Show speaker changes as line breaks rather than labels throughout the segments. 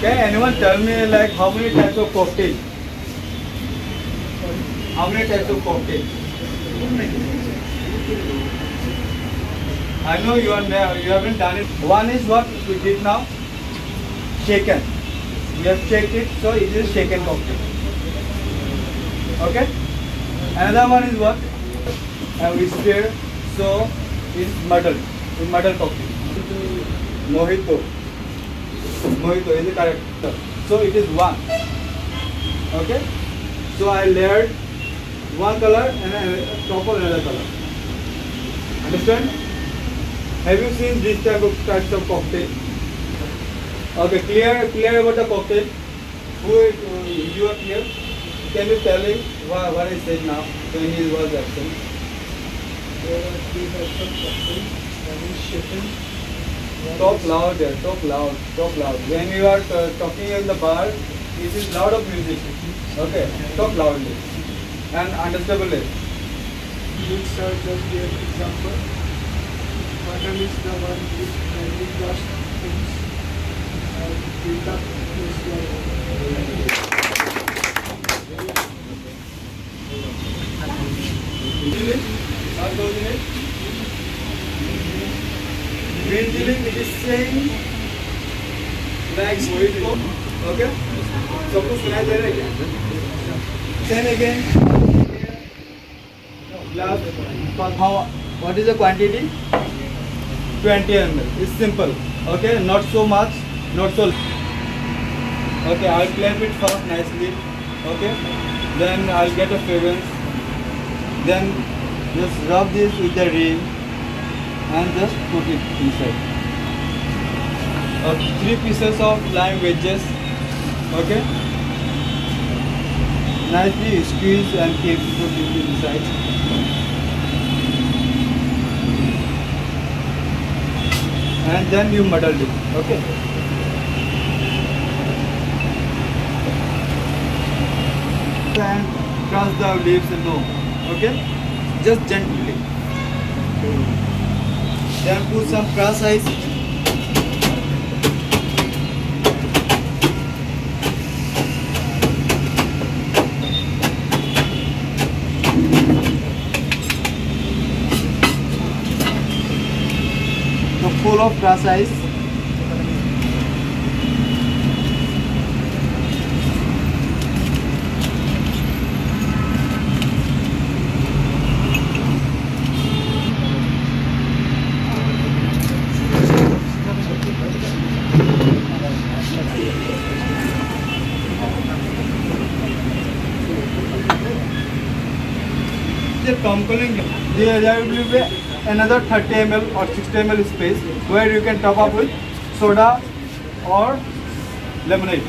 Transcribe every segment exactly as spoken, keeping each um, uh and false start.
Can anyone tell me like how many types of cocktail? How many types of cocktail? I know you are you haven't done it. One is what we did now. Shaken. We have shaked it, so it is shaken cocktail. Okay. Another one is what? And we stir, so it's muddled. It's muddled cocktail. Mojito. Mojito is the correct. So it is one. Okay. So I layered one color and a top of another color. Understand? Have you seen this type of types of cocktail? Okay, clear, clear about the cocktail. Who is, uh, you are clear? Can you tell him what, what I said now when he was absent?
There are three types of cocktail. One is shaken.
Talk loud there, talk loud, talk loud. When you are uh, talking in the bar, it is loud of music. Okay, talk loudly and understandably.
Which are just the example. Bottom is the one with very last things. And build up is the
Green chili, it is same like mojito. Okay? Suppose can I say again? Then again. Glass. How? What is the quantity? twenty milliliters. It's simple. Okay? Not so much. Not so. Okay? I'll clamp it first nicely. Okay? Then I'll get a fragrance. Then just rub this with the ring and just put it inside. Uh, three pieces of lime wedges. Okay? Nicely squeeze and keep put it inside. And then you muddle it. Okay? And crush the leaves and all. Okay? Just gently. Then put some crush ice. So full of crush ice. Tumbling, there will be another thirty milliliters or sixty milliliters space where you can top up with soda or lemonade.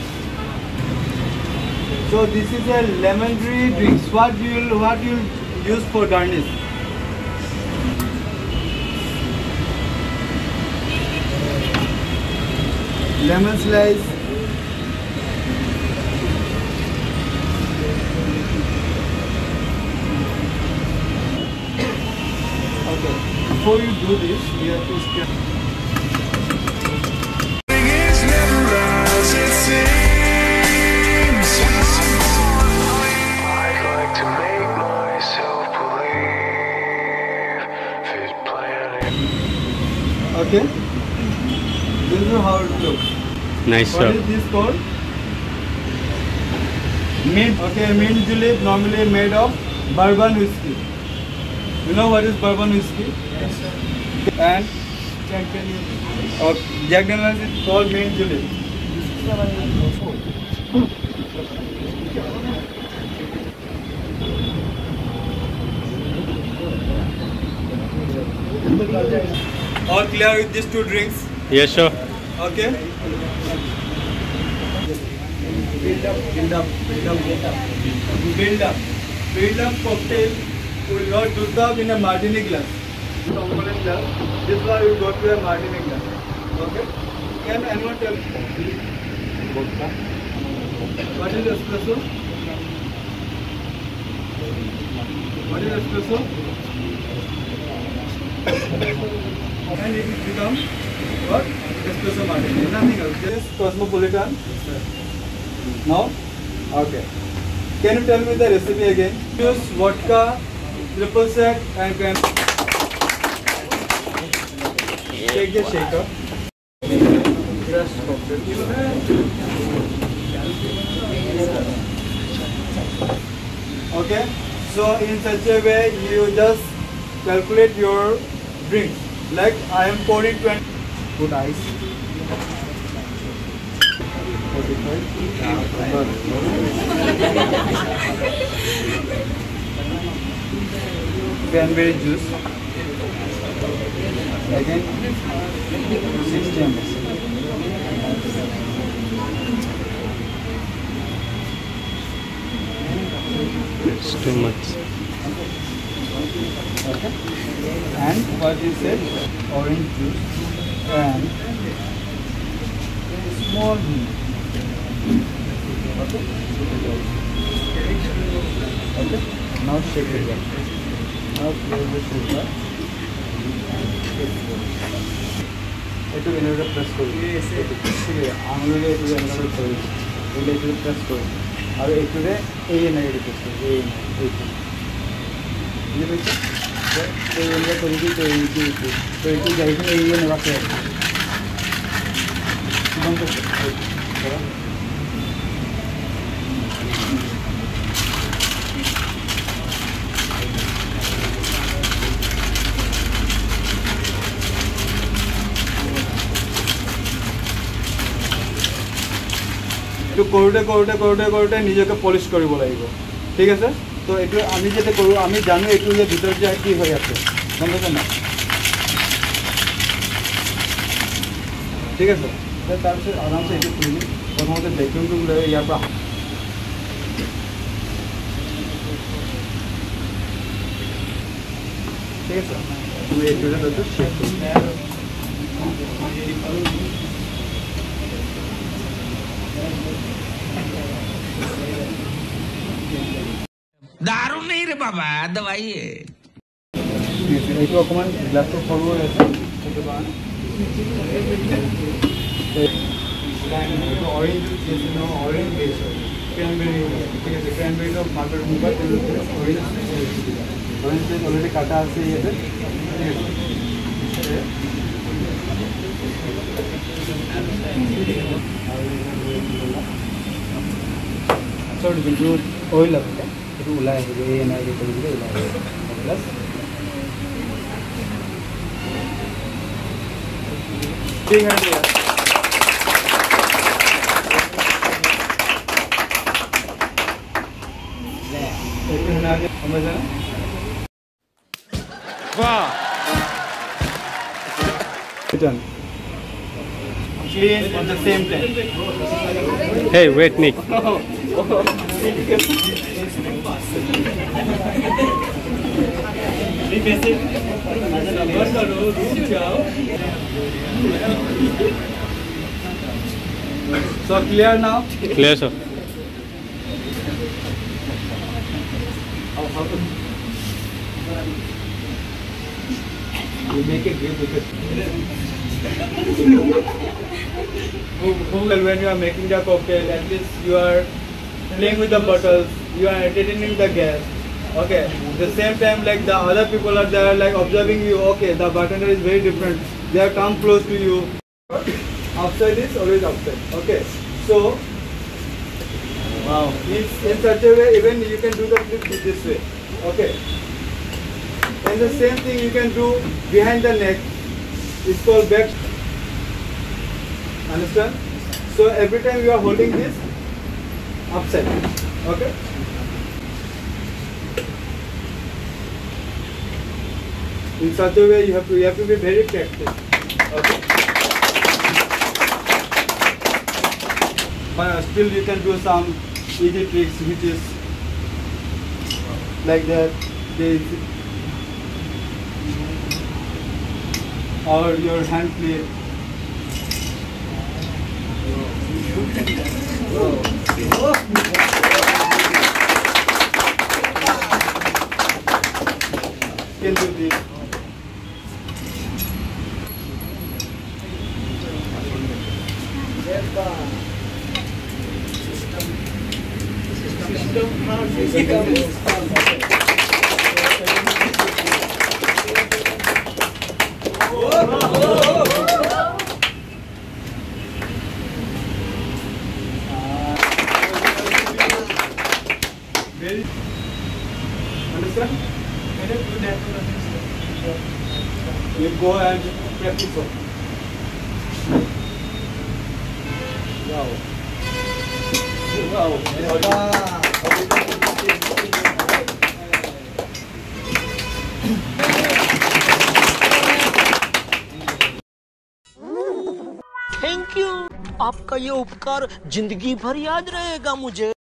So this is a lemonade drinks. What you will what you use for garnish? Lemon slice. Before you do this, you have to stir.
I'd like to make myself believe fit planning.
Okay? This is how it looks.
Nice,
what
sir.
What is this called? Mint. Okay, mint julep normally made of bourbon whiskey. You know what is bourbon whiskey?
Yes, sir.
And
Jack Daniels.
uh, Jack Daniels is called mint julep. All clear with these two drinks?
Yes, sir.
Okay. Build up, build up, build up, build up. Build up. Build up cocktail will not do up in a martini glass. Component glass. This one will go to a martini glass. Okay. Can anyone tell me? What is espresso? What is espresso? and it will become what? Espresso martini. Nothing else. This cosmopolitan. Now, okay. Can you tell me the recipe again? Use vodka, triple sec, and can take the shaker. Just cocktail. Okay. So in such a way, you just calculate your drink. Like I am pouring twenty. Put ice. Cranberry juice. Again, sixty milliliters.
It's too much.
Okay. And what is it? Orange juice and small hint. Okay. Okay. Now shake it up. Now close the sugar. It will be press kori. Yes. Angular it will be kori. It will press kori. Now it will be A negative press kori. A negative. ये देखिए तो ये इनका तरीके तो ये की तो ये की जाएगी ये ये नवा के हम तो तो कोर्टे कोर्टे कोर्टे कोर्टे निजे के पॉलिश करी बोलाइबो ठीक है सर तो ये आमी जेते करूँ आमी जानो ये जे भीतर जे की हो जाते समझो ना ठीक है सर तो तार से आराम से ये खुली प्रथम तो वैक्यूम टू ले यार पर ठीक है सर तो ये जो है तो शेक
दारू नहीं रे बाबा दवाई है
itu akuman glass to follow ऐसा तो बाहर तो orange juice ना orange base cranberry ठीक है cranberry तो market में बात orange orange से already काटा से ये है so itu oil apa itu ulai itu ये ना ये तो ये ulai plus ठीक है यार एक ना आगे समझ ना वाह done clean at the same time
Hey, wait, Nick.
So clear now?
Clear, sir.
You make it great with it. When you are making the cocktail, at least you are playing with the bottles, you are entertaining the guests. Okay, the same time like the other people are there like observing you, okay, the bartender is very different. They are come close to you. Outside is always outside. Okay, so wow, it's in such a way even you can do the flip this way. Okay, and the same thing you can do behind the neck. It's called back. Understand? So every time you are holding this upside. Okay? In such a way you have to you have to be very practical. Okay? But still you can do some easy tricks which is like that. This or your hand play. Can do this.
हाँ physical
Very understand? You go and practice. Wow. Wow.
Thank you, आपका ये उपकार जिंदगी भर याद रहेगा मुझे।